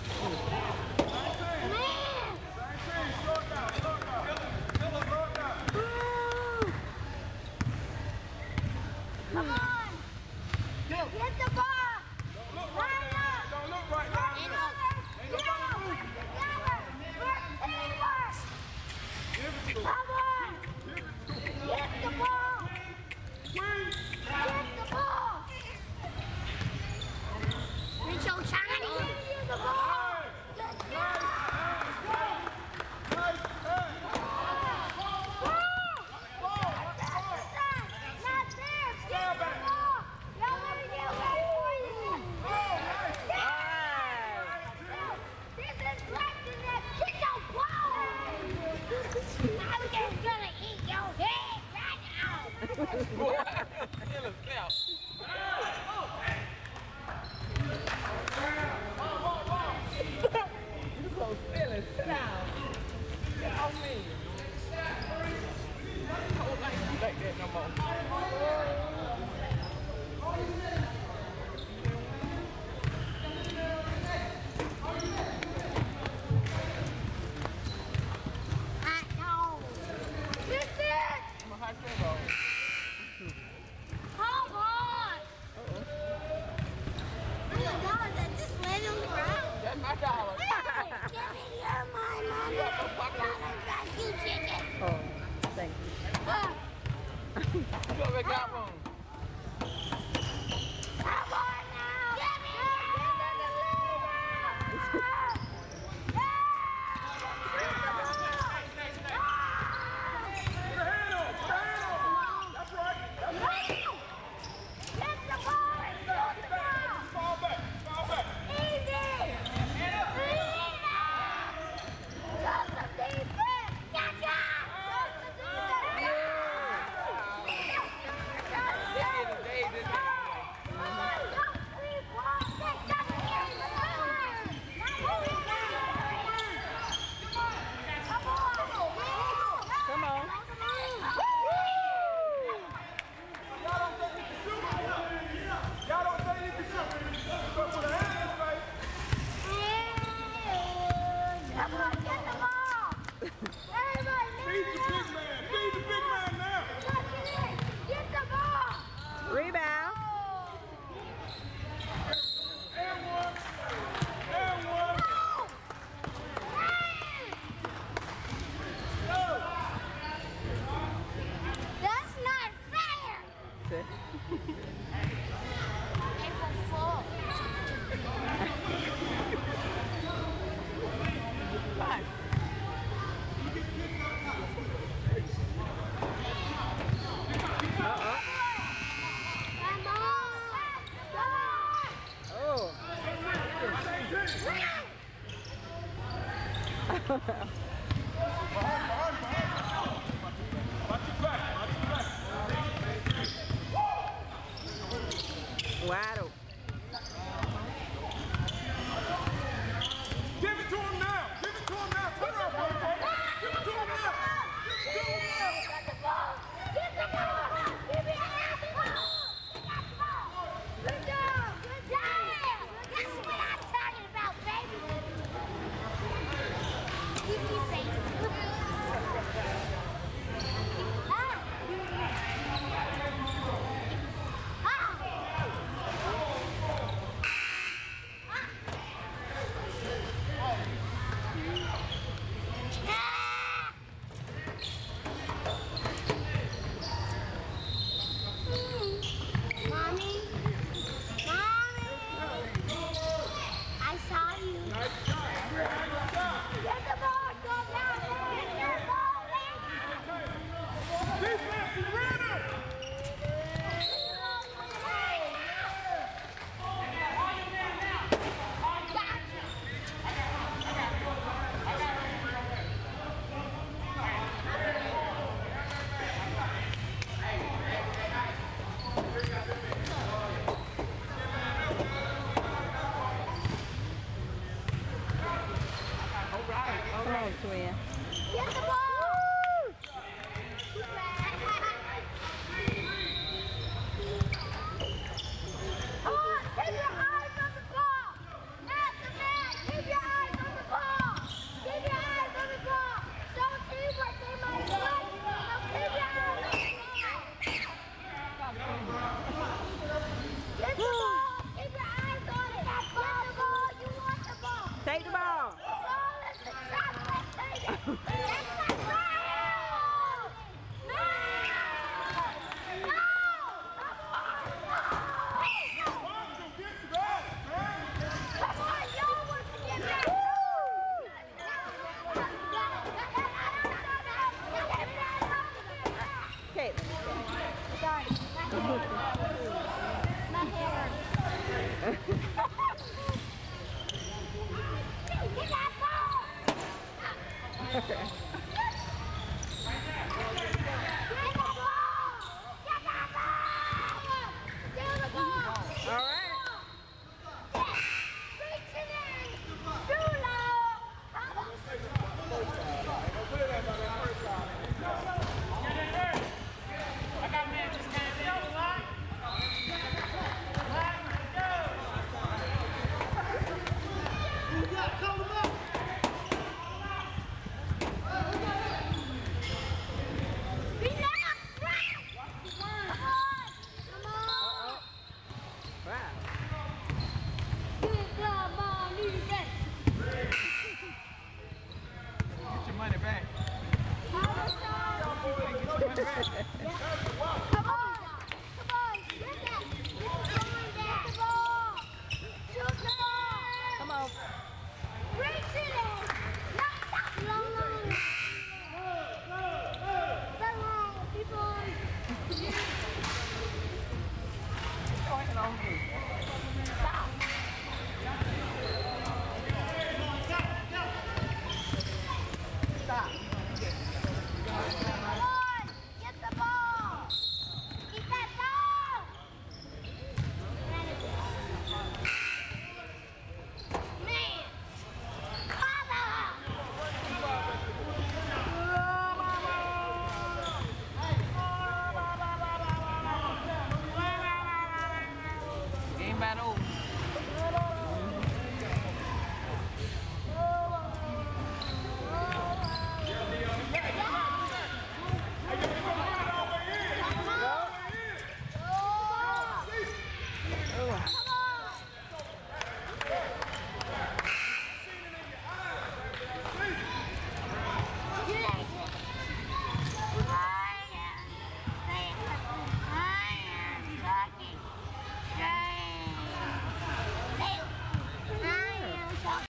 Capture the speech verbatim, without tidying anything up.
Come on! Get the ball! Line up! Don't look right now! Ain't nobody move! Together! Come on! Get the ball! Get the ball! You're so tiny! Get the ball! Get the ball! Wide open. Give it to him now. Give it to him now. Turn around, brother. Give it to him now. Give it to him now. Get the ball. Get the ball. Give me the ball. Get the ball. Good job. Good job. That's what I'm talking about, baby. Give me face. Come on, twin. Get the ball! Come on, keep your eyes on the ball! At the man, keep your People.